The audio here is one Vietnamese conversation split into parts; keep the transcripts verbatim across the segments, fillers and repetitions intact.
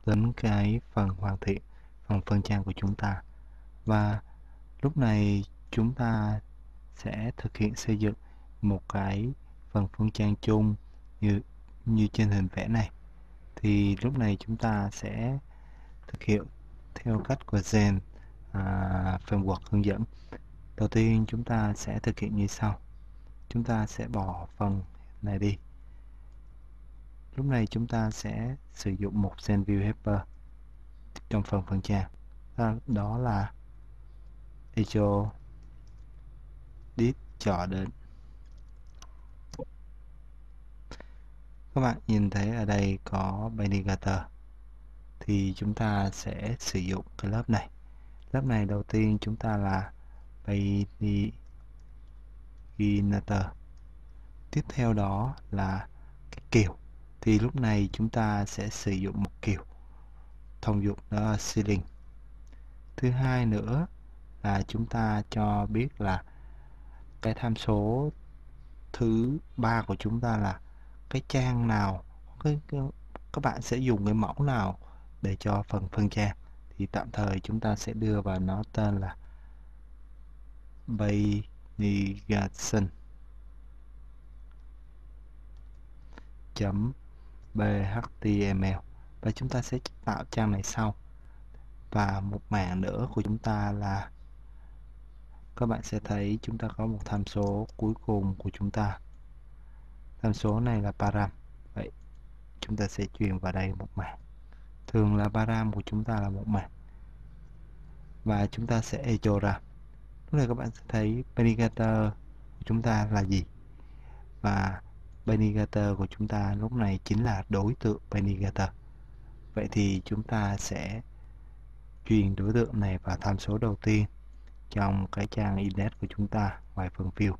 đến cái phần hoàn thiện, phần phân trang của chúng ta. Và lúc này chúng ta sẽ thực hiện xây dựng một cái phần phân trang chung như như trên hình vẽ này. Thì lúc này chúng ta sẽ thực hiện theo cách của Zen à, Framework hướng dẫn. Đầu tiên chúng ta sẽ thực hiện như sau. Chúng ta sẽ bỏ phần này đi. Lúc này chúng ta sẽ sử dụng một Zen View Helper trong phần phân trang. Đó là echo dit chọn đến. Các bạn nhìn thấy ở đây có Navigator. Thì chúng ta sẽ sử dụng cái lớp này. Lớp này đầu tiên chúng ta là Navigator. Tiếp theo đó là cái kiểu. Thì lúc này chúng ta sẽ sử dụng một kiểu thông dụng, đó là ceiling. Thứ hai nữa là chúng ta cho biết là cái tham số thứ ba của chúng ta là cái trang nào, cái, cái, các bạn sẽ dùng cái mẫu nào để cho phần phân trang. Thì tạm thời chúng ta sẽ đưa vào nó tên là Navigation chấm bhtml và chúng ta sẽ tạo trang này sau. Và một mảng nữa của chúng ta là các bạn sẽ thấy chúng ta có một tham số cuối cùng của chúng ta. Tham số này là param. Vậy chúng ta sẽ truyền vào đây một mảng. Thường là param của chúng ta là một mảng. Và chúng ta sẽ echo ra. Lúc này các bạn sẽ thấy Navigator của chúng ta là gì? Và Navigator của chúng ta lúc này chính là đối tượng Navigator. Vậy thì chúng ta sẽ truyền đối tượng này vào tham số đầu tiên trong cái trang index của chúng ta ngoài phần view.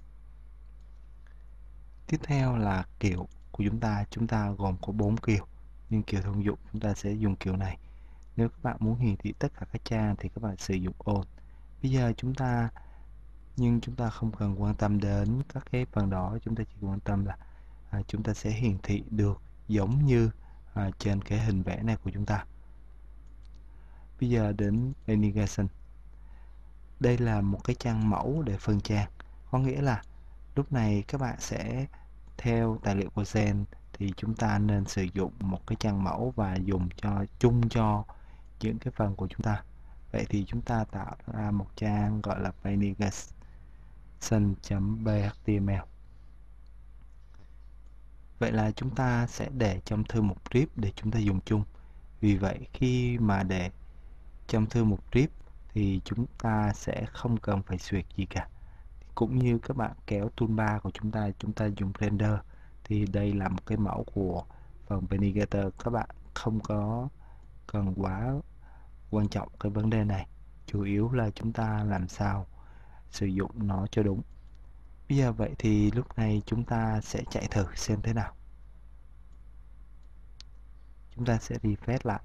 Tiếp theo là kiểu của chúng ta. Chúng ta gồm có bốn kiểu. Nhưng kiểu thông dụng chúng ta sẽ dùng kiểu này. Nếu các bạn muốn hiển thị tất cả các trang thì các bạn sử dụng all. Bây giờ chúng ta nhưng chúng ta không cần quan tâm đến các cái phần đó. Chúng ta chỉ quan tâm là à, chúng ta sẽ hiển thị được giống như à, trên cái hình vẽ này của chúng ta. Bây giờ đến Navigation. Đây là một cái trang mẫu để phân trang. Có nghĩa là lúc này các bạn sẽ theo tài liệu của Zen thì chúng ta nên sử dụng một cái trang mẫu và dùng cho chung cho những cái phần của chúng ta. Vậy thì chúng ta tạo ra một trang gọi là navigation chấm bhtml. Vậy là chúng ta sẽ để trong thư mục trip để chúng ta dùng chung. Vì vậy khi mà để trong thư mục trip thì chúng ta sẽ không cần phải duyệt gì cả. Cũng như các bạn kéo toolbar của chúng ta, chúng ta dùng render thì đây là một cái mẫu của phần Navigator. Các bạn không có cần quá quan trọng cái vấn đề này. Chủ yếu là chúng ta làm sao sử dụng nó cho đúng. Bây giờ vậy thì lúc này chúng ta sẽ chạy thử xem thế nào. Chúng ta sẽ refresh lại.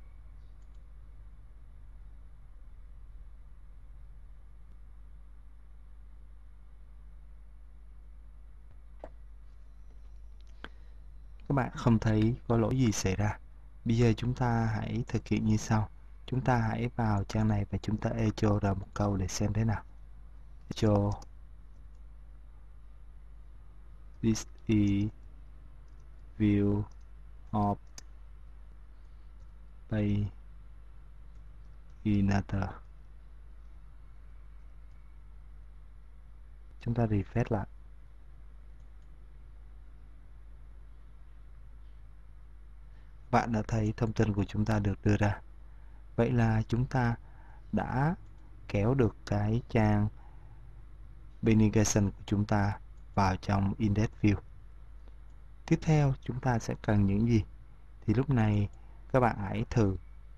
Các bạn không thấy có lỗi gì xảy ra. Bây giờ chúng ta hãy thực hiện như sau. Chúng ta hãy vào trang này và chúng ta echo ra một câu để xem thế nào. Echo this is view of beginner. Chúng ta refresh lại. Bạn đã thấy thông tin của chúng ta được đưa ra. Vậy là chúng ta đã kéo được cái trang Navigation của chúng ta vào trong index view. Tiếp theo chúng ta sẽ cần những gì? Thì lúc này các bạn hãy thử.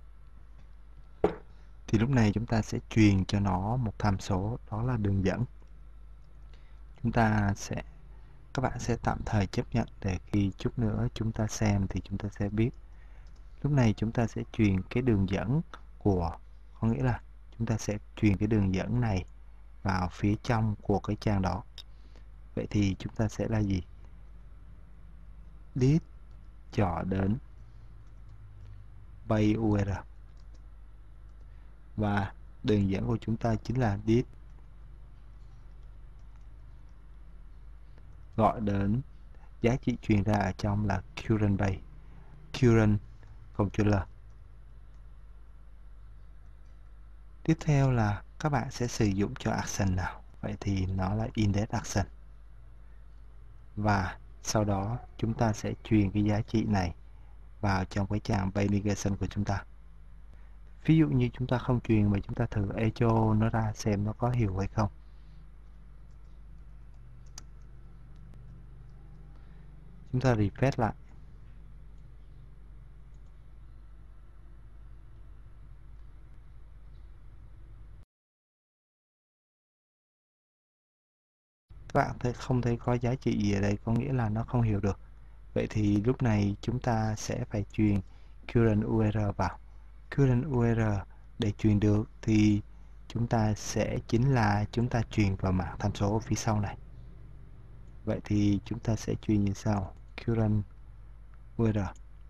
Thì lúc này chúng ta sẽ truyền cho nó một tham số, đó là đường dẫn. Chúng ta sẽ các bạn sẽ tạm thời chấp nhận để khi chút nữa chúng ta xem thì chúng ta sẽ biết. Lúc này chúng ta sẽ truyền cái đường dẫn của, có nghĩa là chúng ta sẽ truyền cái đường dẫn này vào phía trong của cái trang đó. Vậy thì chúng ta sẽ là gì? Dit chọn đến pay u rờ và đường dẫn của chúng ta chính là this, gọi đến giá trị truyền ra ở trong là current base, current controller. Tiếp theo là các bạn sẽ sử dụng cho action nào? Vậy thì nó là index action. Và sau đó chúng ta sẽ truyền cái giá trị này vào trong cái trang pay negation của chúng ta. Ví dụ như chúng ta không truyền mà chúng ta thử echo nó ra xem nó có hiểu hay không. Chúng ta refresh lại. Các bạn thấy không thấy có giá trị gì ở đây, có nghĩa là nó không hiểu được. Vậy thì lúc này chúng ta sẽ phải truyền current u rờ vào. Current u rờ để truyền được thì chúng ta sẽ chính là chúng ta truyền vào mảng tham số ở phía sau này. Vậy thì chúng ta sẽ truyền như sau: current u rờ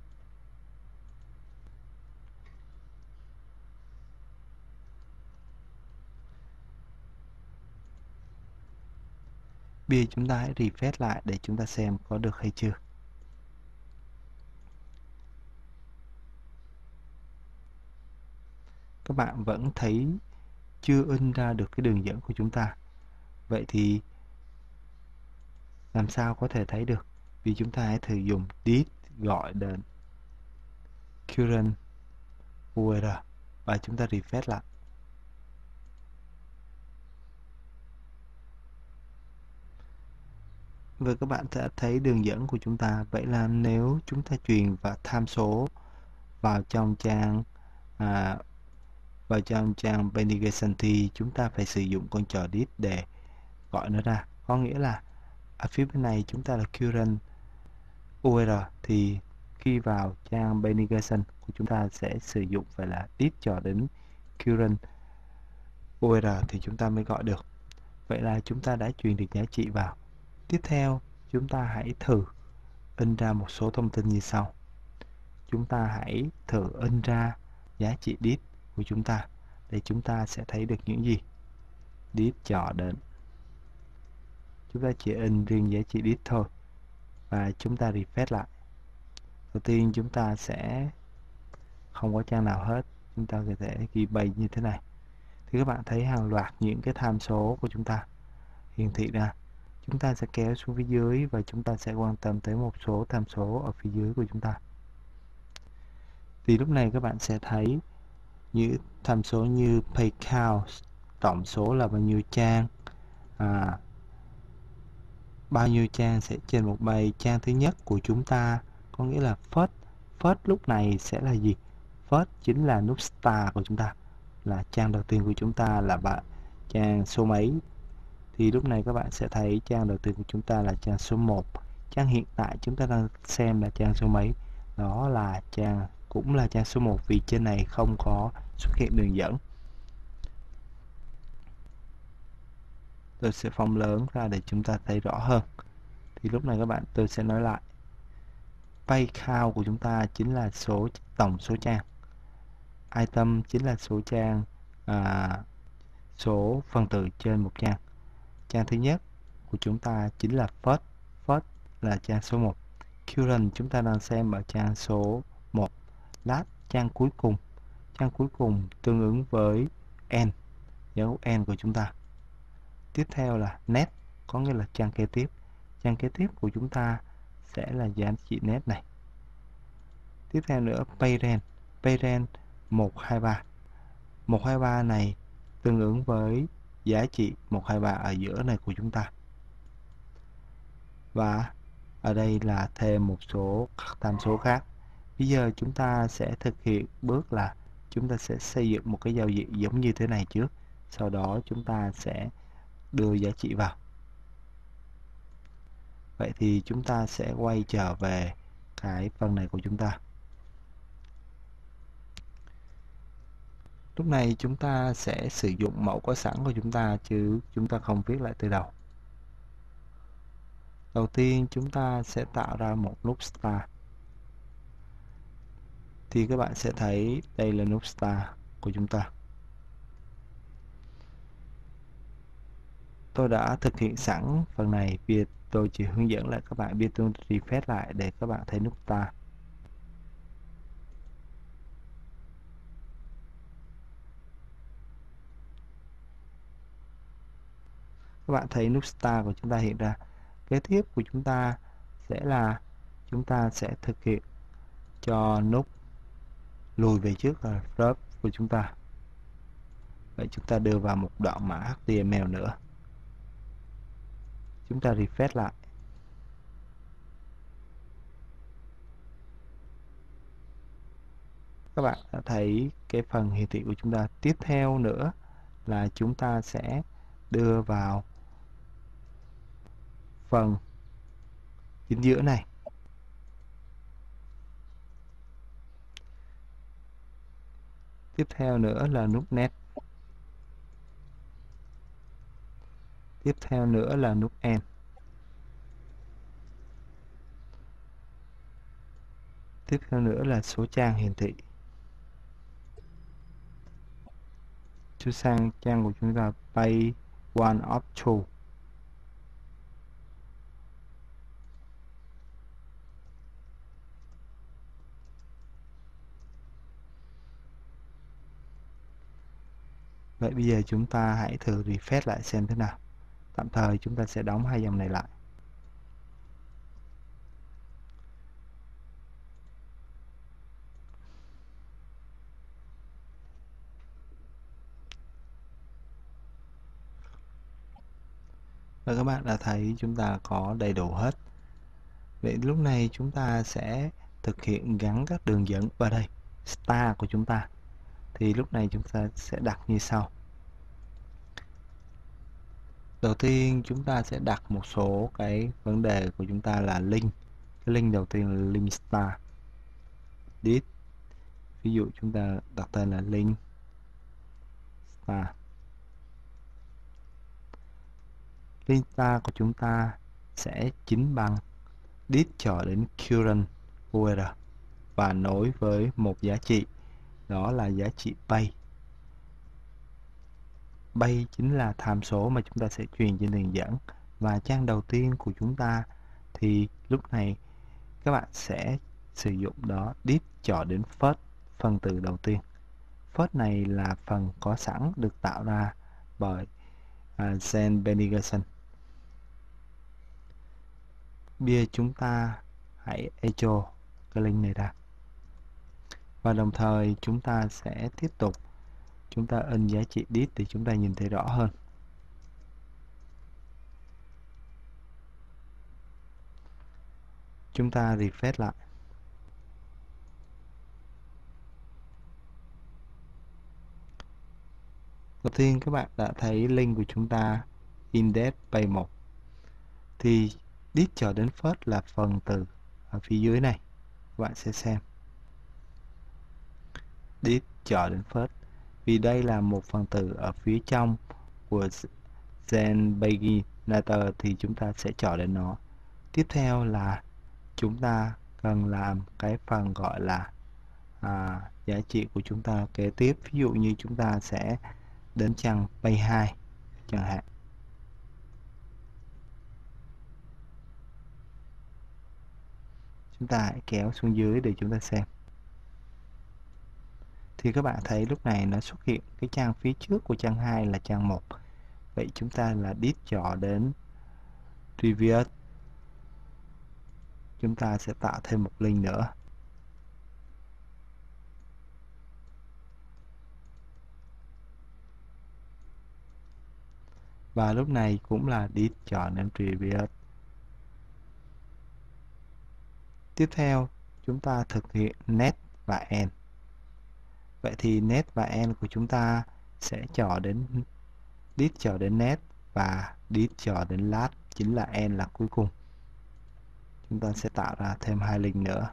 bây giờ chúng ta hãy refresh lại để chúng ta xem có được hay chưa. Các bạn vẫn thấy chưa in ra được cái đường dẫn của chúng ta. Vậy thì làm sao có thể thấy được? Vì chúng ta hãy thử dùng this gọi đến current u rờ và chúng ta refresh lại. Và các bạn sẽ thấy đường dẫn của chúng ta. Vậy là nếu chúng ta truyền vào tham số vào trong trang à, vào trong trang pay negation thì chúng ta phải sử dụng con trò this để gọi nó ra. Có nghĩa là ở phía bên này chúng ta là current u rờ thì khi vào trang pay negation của chúng ta sẽ sử dụng phải là this cho đến current u rờ thì chúng ta mới gọi được. Vậy là chúng ta đã truyền được giá trị vào. Tiếp theo chúng ta hãy thử in ra một số thông tin như sau. Chúng ta hãy thử in ra giá trị this của chúng ta để chúng ta sẽ thấy được những gì. This cho đến, chúng ta chỉ in riêng giá trị this thôi và chúng ta refresh lại. Đầu tiên chúng ta sẽ không có trang nào hết, chúng ta có thể ghi base như thế này thì các bạn thấy hàng loạt những cái tham số của chúng ta hiển thị ra. Chúng ta sẽ kéo xuống phía dưới và chúng ta sẽ quan tâm tới một số tham số ở phía dưới của chúng ta. Thì lúc này các bạn sẽ thấy những tham số như page count, tổng số là bao nhiêu trang, à, bao nhiêu trang sẽ trên một page. Trang thứ nhất của chúng ta có nghĩa là first. First lúc này sẽ là gì? First chính là nút start của chúng ta, là trang đầu tiên của chúng ta là bạn trang số mấy. Thì lúc này các bạn sẽ thấy trang đầu tiên của chúng ta là trang số một. Trang hiện tại chúng ta đang xem là trang số mấy? Đó là trang cũng là trang số một vì trên này không có xuất hiện đường dẫn. Tôi sẽ phóng lớn ra để chúng ta thấy rõ hơn. Thì lúc này các bạn tôi sẽ nói lại. Page count của chúng ta chính là số tổng số trang. Item chính là số trang, à, số phần tử trên một trang. Trang thứ nhất của chúng ta chính là first. First là trang số một. Current chúng ta đang xem ở trang số một. Last trang cuối cùng. Trang cuối cùng tương ứng với end, dấu end của chúng ta. Tiếp theo là next, có nghĩa là trang kế tiếp. Trang kế tiếp của chúng ta sẽ là giá trị next này. Tiếp theo nữa parent. Parent một hai ba. một hai ba này tương ứng với giá trị một hai ba ở giữa này của chúng ta. Và ở đây là thêm một số tham số khác. Bây giờ chúng ta sẽ thực hiện bước là chúng ta sẽ xây dựng một cái giao diện giống như thế này trước. Sau đó chúng ta sẽ đưa giá trị vào. Vậy thì chúng ta sẽ quay trở về cái phần này của chúng ta. Lúc này chúng ta sẽ sử dụng mẫu có sẵn của chúng ta chứ chúng ta không viết lại từ đầu. Đầu tiên chúng ta sẽ tạo ra một nút start. thì các bạn sẽ thấy đây là nút Start của chúng ta. Tôi đã thực hiện sẵn phần này, vì tôi chỉ hướng dẫn lại các bạn, biết tôi refresh lại để các bạn thấy nút Start. Các bạn thấy nút Start của chúng ta hiện ra. Kế tiếp của chúng ta sẽ là chúng ta sẽ thực hiện cho nút lùi về trước là Verb của chúng ta. Vậy chúng ta đưa vào một đoạn mã hát tê em lờ nữa. Chúng ta refresh lại. Các bạn đã thấy cái phần hiển thị của chúng ta. Tiếp theo nữa là chúng ta sẽ đưa vào phần chính giữa này. Tiếp theo nữa là nút Next. Tiếp theo nữa là nút End. Tiếp theo nữa là số trang hiển thị. Chú sang trang của chúng ta Page one of two. Vậy bây giờ chúng ta hãy thử refresh lại xem thế nào. Tạm thời chúng ta sẽ đóng hai dòng này lại. Và các bạn đã thấy chúng ta có đầy đủ hết. Vậy lúc này chúng ta sẽ thực hiện gắn các đường dẫn vào đây. Start của chúng ta. Thì lúc này chúng ta sẽ đặt như sau. Đầu tiên chúng ta sẽ đặt một số cái vấn đề của chúng ta là link. Cái link đầu tiên là link start. This. Ví dụ chúng ta đặt tên là link start. Link start của chúng ta sẽ chính bằng this cho đến current u rờ lờ và nối với một giá trị, đó là giá trị pay. Pay chính là tham số mà chúng ta sẽ truyền trên đường dẫn. Và trang đầu tiên của chúng ta thì lúc này các bạn sẽ sử dụng đó this cho đến first, phần từ đầu tiên. First này là phần có sẵn được tạo ra bởi uh, Jen Benigerson. Bây giờ chúng ta hãy echo cái link này ra. Và đồng thời chúng ta sẽ tiếp tục chúng ta in giá trị this để chúng ta nhìn thấy rõ hơn. Chúng ta refresh lại. Đầu tiên các bạn đã thấy link của chúng ta index page một. Thì this cho đến first là phần từ ở phía dưới này. Các bạn sẽ xem. This cho đến first. Vì đây là một phần từ ở phía trong của Zen Beginner thì chúng ta sẽ chọn đến nó. Tiếp theo là chúng ta cần làm cái phần gọi là à, giá trị của chúng ta kế tiếp. Ví dụ như chúng ta sẽ đến trang page hai chẳng hạn. Chúng ta hãy kéo xuống dưới để chúng ta xem. Thì các bạn thấy lúc này nó xuất hiện cái trang phía trước của trang hai là trang một. Vậy chúng ta là this cho đến previous. Chúng ta sẽ tạo thêm một link nữa. Và lúc này cũng là this cho đến previous. Tiếp theo chúng ta thực hiện net và end. Vậy thì net và end của chúng ta sẽ chọn đến this cho đến net và this cho đến last, chính là end là cuối cùng. Chúng ta sẽ tạo ra thêm hai link nữa.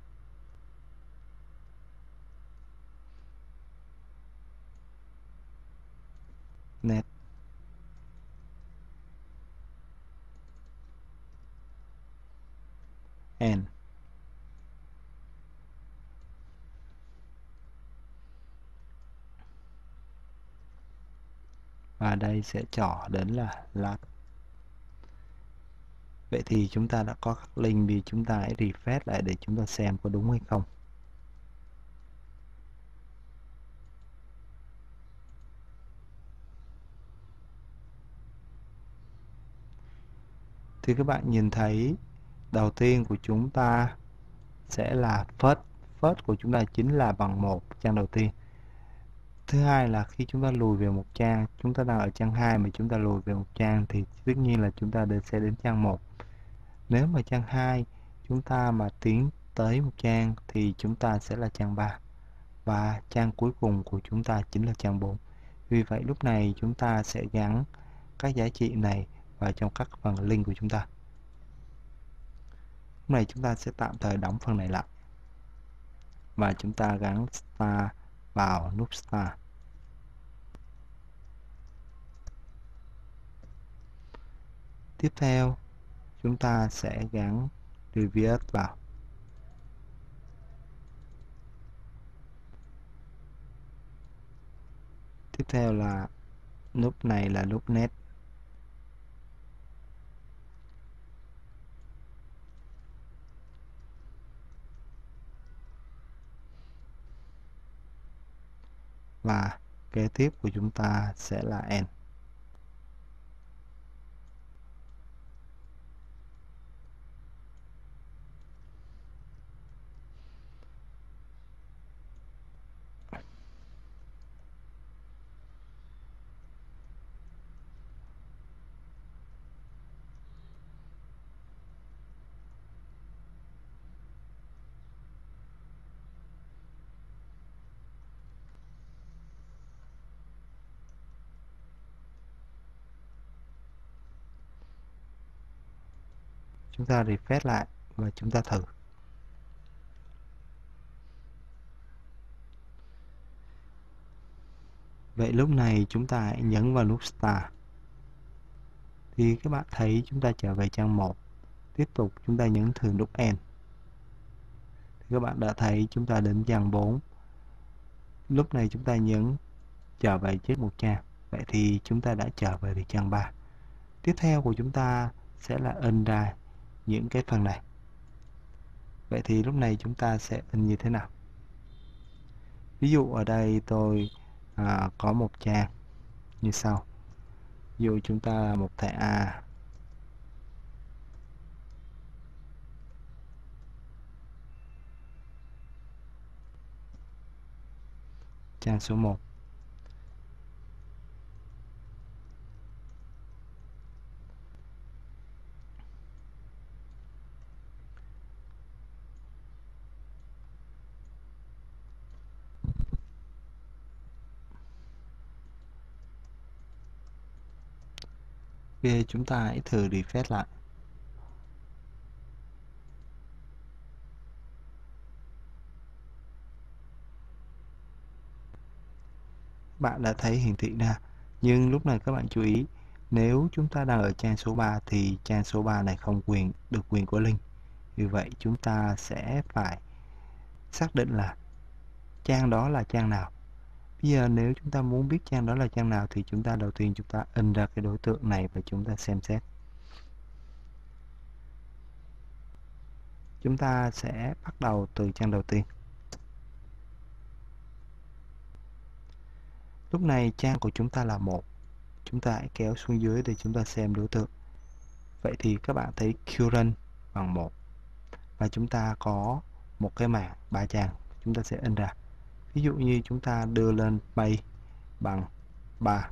Net end. và đây sẽ trỏ đến là last. Vậy thì chúng ta đã có các link, vì chúng ta hãy refresh lại để chúng ta xem có đúng hay không. Thì các bạn nhìn thấy đầu tiên của chúng ta sẽ là first. First của chúng ta chính là bằng một, trang đầu tiên. Thứ hai là khi chúng ta lùi về một trang, chúng ta đang ở trang hai mà chúng ta lùi về một trang thì tất nhiên là chúng ta sẽ đến trang một. Nếu mà trang hai chúng ta mà tiến tới một trang thì chúng ta sẽ là trang ba. Và trang cuối cùng của chúng ta chính là trang bốn. Vì vậy lúc này chúng ta sẽ gắn các giá trị này vào trong các phần link của chúng ta. Lúc này chúng ta sẽ tạm thời đóng phần này lại. Và chúng ta gắn star vào nút star. Tiếp theo, chúng ta sẽ gắn previous vào. Tiếp theo là nút này là nút net. Và kế tiếp của chúng ta sẽ là end. Chúng ta refresh lại và chúng ta thử. Vậy lúc này chúng ta hãy nhấn vào nút Start. Thì các bạn thấy chúng ta trở về trang một. Tiếp tục chúng ta nhấn thử nút End. Thì các bạn đã thấy chúng ta đến trang bốn. Lúc này chúng ta nhấn trở về trước một trang. Vậy thì chúng ta đã trở về được trang ba. Tiếp theo của chúng ta sẽ là in ra những cái phần này. Vậy thì lúc này chúng ta sẽ in như thế nào? Ví dụ ở đây tôi à, có một trang như sau. Ví dụ chúng ta là một thẻ A. Trang số một. Ok, chúng ta hãy thử refresh lại. Bạn đã thấy hiển thị ra. Nhưng lúc này các bạn chú ý, nếu chúng ta đang ở trang số ba thì trang số ba này không quyền được quyền của link. Vì vậy chúng ta sẽ phải xác định là trang đó là trang nào. Bây giờ nếu chúng ta muốn biết trang đó là trang nào thì chúng ta đầu tiên chúng ta in ra cái đối tượng này và chúng ta xem xét. Chúng ta sẽ bắt đầu từ trang đầu tiên. Lúc này trang của chúng ta là một. Chúng ta hãy kéo xuống dưới để chúng ta xem đối tượng. Vậy thì các bạn thấy current bằng một. Và chúng ta có một cái mảng ba trang. Chúng ta sẽ in ra. Ví dụ như chúng ta đưa lên page bằng ba.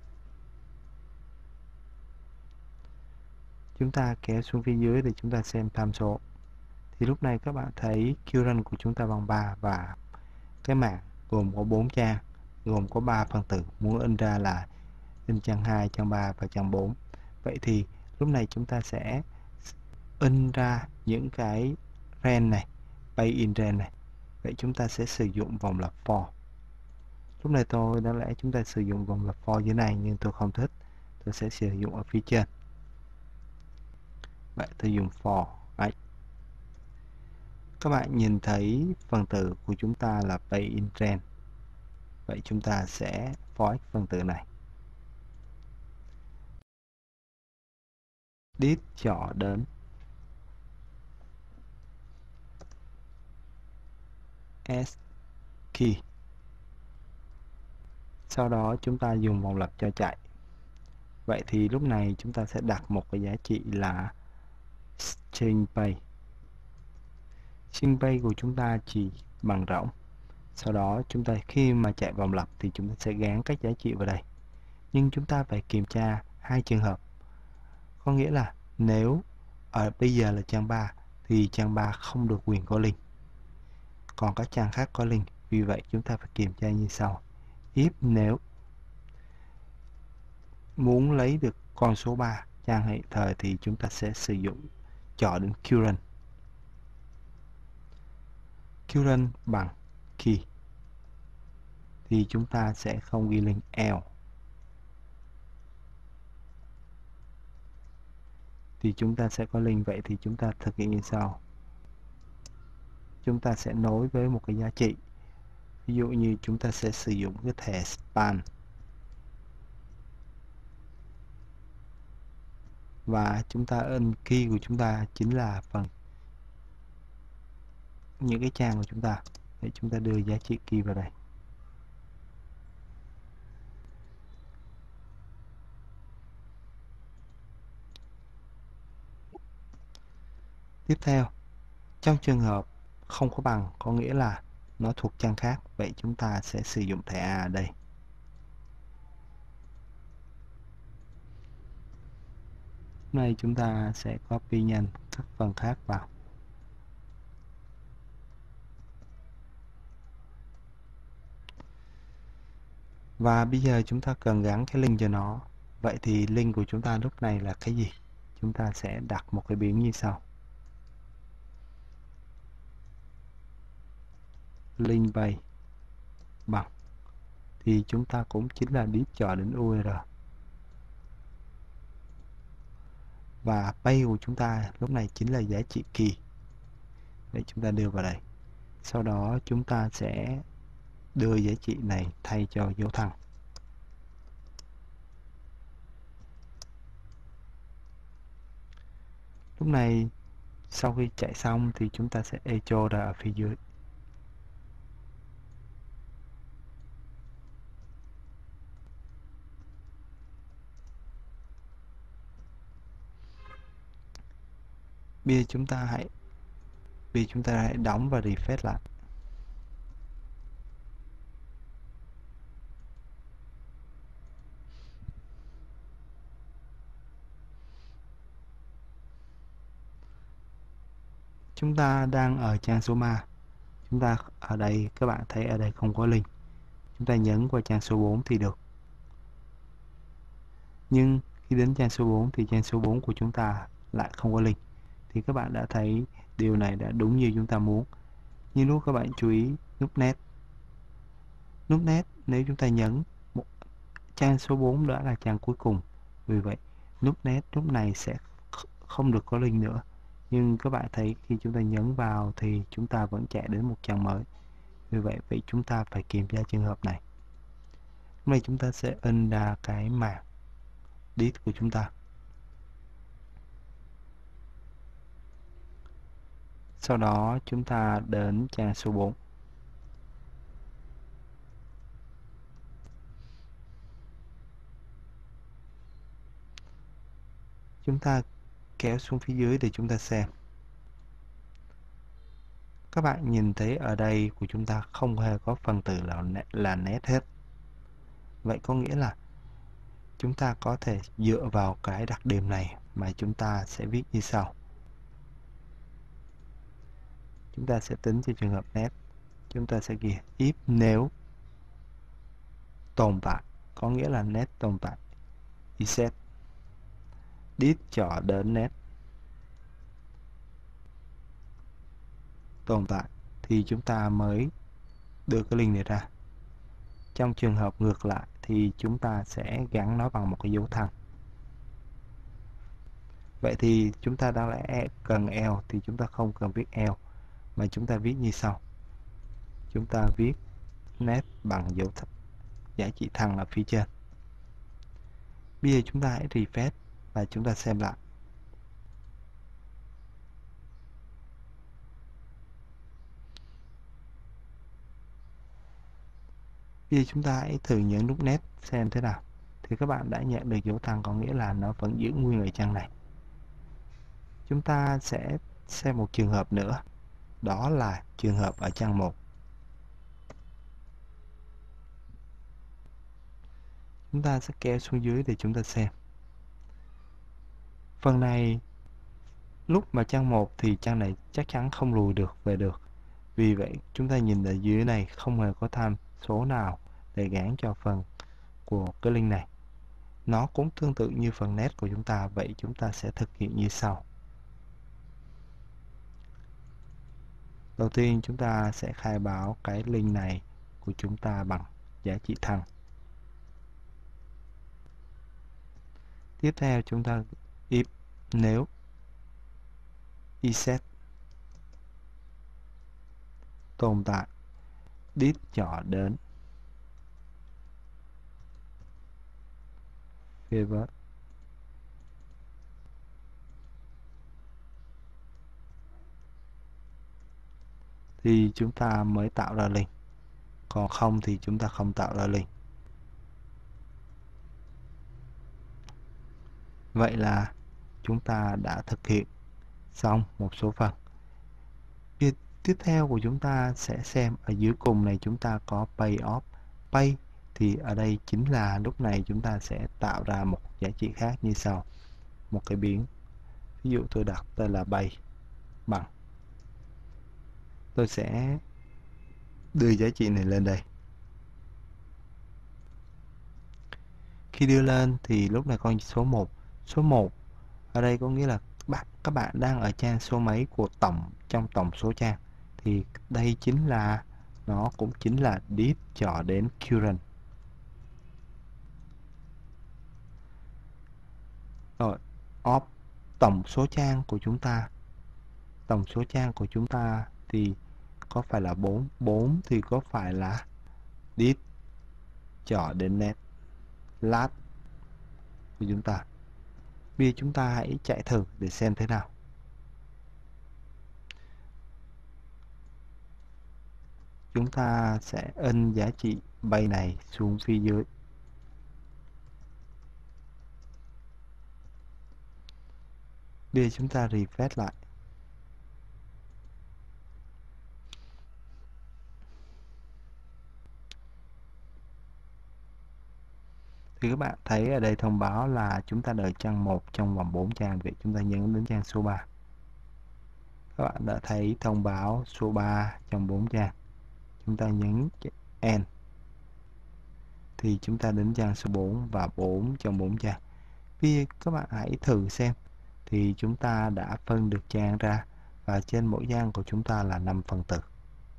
Chúng ta kéo xuống phía dưới để chúng ta xem tham số. Thì lúc này các bạn thấy current của chúng ta bằng ba và cái mảng gồm có bốn trang, gồm có ba phần tử muốn in ra là in trang hai, trang ba và trang bốn. Vậy thì lúc này chúng ta sẽ in ra những cái ren này, page in ren này. Vậy chúng ta sẽ sử dụng vòng lặp for. Lúc này tôi đáng lẽ chúng ta sử dụng vòng lặp for như này nhưng tôi không thích. Tôi sẽ sử dụng ở phía trên. Vậy tôi dùng for. Đấy. Các bạn nhìn thấy phần tử của chúng ta là page in ren. Vậy chúng ta sẽ for phần tử này. Đít chỏ đến S key. Sau đó chúng ta dùng vòng lặp cho chạy. Vậy thì lúc này chúng ta sẽ đặt một cái giá trị là string pay. String pay của chúng ta chỉ bằng rỗng. Sau đó chúng ta khi mà chạy vòng lặp thì chúng ta sẽ gán các giá trị vào đây. Nhưng chúng ta phải kiểm tra hai trường hợp. Có nghĩa là nếu ở bây giờ là trang ba thì trang ba không được quyền có link. Còn các trang khác có link. Vì vậy chúng ta phải kiểm tra như sau. If nếu muốn lấy được con số ba trang hệ thời thì chúng ta sẽ sử dụng chọn đến current. Current bằng key thì chúng ta sẽ không ghi link L. Thì chúng ta sẽ có link. Vậy thì chúng ta thực hiện như sau. Chúng ta sẽ nối với một cái giá trị. Ví dụ như chúng ta sẽ sử dụng cái thẻ span. Và chúng ta in key của chúng ta chính là phần những cái trang của chúng ta. Để chúng ta đưa giá trị key vào đây. Tiếp theo, trong trường hợp không có bằng có nghĩa là nó thuộc trang khác. Vậy chúng ta sẽ sử dụng thẻ A ở đây. Này chúng ta sẽ copy nhanh các phần khác vào. Và bây giờ chúng ta cần gắn cái link cho nó. Vậy thì link của chúng ta lúc này là cái gì? Chúng ta sẽ đặt một cái biến như sau. Link pay bằng thì chúng ta cũng chính là đi chọn đến u rờ. Và pay của chúng ta lúc này chính là giá trị key. Để chúng ta đưa vào đây. Sau đó chúng ta sẽ đưa giá trị này thay cho dấu thăng. Lúc này sau khi chạy xong thì chúng ta sẽ echo ra ở phía dưới. Bây giờ chúng ta hãy bây giờ chúng ta hãy đóng và refresh lại. Chúng ta đang ở trang số ba. Chúng ta ở đây, các bạn thấy ở đây không có link. Chúng ta nhấn qua trang số bốn thì được. Nhưng khi đến trang số bốn thì trang số bốn của chúng ta lại không có link. Thì các bạn đã thấy điều này đã đúng như chúng ta muốn. Nhưng lúc các bạn chú ý nút net. Nút net nếu chúng ta nhấn một trang số bốn đã là trang cuối cùng. Vì vậy nút net lúc này sẽ không được có link nữa. Nhưng các bạn thấy khi chúng ta nhấn vào thì chúng ta vẫn chạy đến một trang mới. Vì vậy vậy chúng ta phải kiểm tra trường hợp này. Lúc này chúng ta sẽ in ra cái mảng disk của chúng ta. Sau đó chúng ta đến trang số bốn. Chúng ta kéo xuống phía dưới để chúng ta xem. Các bạn nhìn thấy ở đây của chúng ta không hề có phần tử nào là net hết. Vậy có nghĩa là chúng ta có thể dựa vào cái đặc điểm này mà chúng ta sẽ viết như sau. Chúng ta sẽ tính cho trường hợp net. Chúng ta sẽ ghi if nếu tồn tại, có nghĩa là net tồn tại. Reset disk chọn đến net tồn tại thì chúng ta mới đưa cái link này ra. Trong trường hợp ngược lại thì chúng ta sẽ gắn nó bằng một cái dấu thăng. Vậy thì chúng ta đang lẽ cần L thì chúng ta không cần viết L mà chúng ta viết như sau. Chúng ta viết net bằng dấu thăng, giá trị thăng ở phía trên. Bây giờ chúng ta hãy refresh và chúng ta xem lại. Bây giờ chúng ta hãy thử nhấn nút Next xem thế nào. Thì các bạn đã nhận được dấu tăng, có nghĩa là nó vẫn giữ nguyên ở trang này. Chúng ta sẽ xem một trường hợp nữa, đó là trường hợp ở trang một. Chúng ta sẽ kéo xuống dưới để chúng ta xem. Phần này, lúc mà trang một thì trang này chắc chắn không lùi được về được. Vì vậy, chúng ta nhìn ở dưới này không hề có tham số nào để gán cho phần của cái link này. Nó cũng tương tự như phần net của chúng ta, vậy chúng ta sẽ thực hiện như sau. Đầu tiên chúng ta sẽ khai báo cái link này của chúng ta bằng giá trị thăng. Tiếp theo chúng ta if nếu iset tồn tại đít chọn đến favor thì chúng ta mới tạo ra link, còn không thì chúng ta không tạo ra link. Vậy là chúng ta đã thực hiện xong một số phần. Việc tiếp theo của chúng ta sẽ xem ở dưới cùng này chúng ta có payoff. Pay thì ở đây chính là lúc này chúng ta sẽ tạo ra một giá trị khác như sau. Một cái biến. Ví dụ tôi đặt tên là pay bằng. Tôi sẽ đưa giá trị này lên đây. Khi đưa lên thì lúc này con số một. Số một ở đây có nghĩa là bạn các bạn đang ở trang số mấy của tổng trong tổng số trang. Thì đây chính là nó cũng chính là đít cho đến current. Rồi, of tổng số trang của chúng ta. Tổng số trang của chúng ta thì có phải là bốn. bốn thì có phải là đít cho đến net last của chúng ta. Bây giờ chúng ta hãy chạy thử để xem thế nào. Chúng ta sẽ in giá trị bay này xuống phía dưới. Bây giờ chúng ta refresh lại. Thì các bạn thấy ở đây thông báo là chúng ta đợi trang một trong vòng bốn trang. Vậy chúng ta nhấn đến trang số ba. Các bạn đã thấy thông báo số ba trong bốn trang. Chúng ta nhấn N. Thì chúng ta đến trang số bốn và bốn trong bốn trang. Bây giờ các bạn hãy thử xem. Thì chúng ta đã phân được trang ra. Và trên mỗi trang của chúng ta là năm phần tử.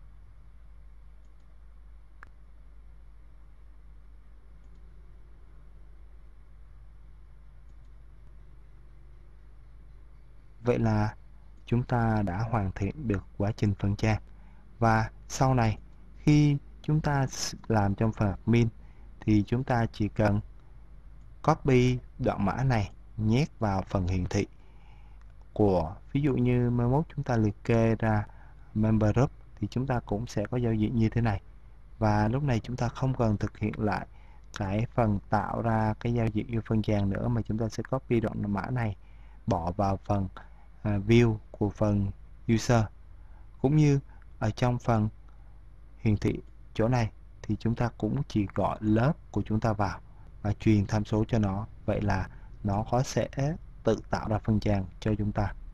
Vậy là chúng ta đã hoàn thiện được quá trình phân trang. Và sau này khi chúng ta làm trong phần admin thì chúng ta chỉ cần copy đoạn mã này nhét vào phần hiển thị của, ví dụ như mai mốt chúng ta liệt kê ra member group thì chúng ta cũng sẽ có giao diện như thế này. Và lúc này chúng ta không cần thực hiện lại cái phần tạo ra cái giao diện cho phân trang nữa, mà chúng ta sẽ copy đoạn mã này bỏ vào phần uh, view của phần user, cũng như ở trong phần hiển thị chỗ này thì chúng ta cũng chỉ gọi lớp của chúng ta vào và truyền tham số cho nó. Vậy là nó có sẽ tự tạo ra phân trang cho chúng ta.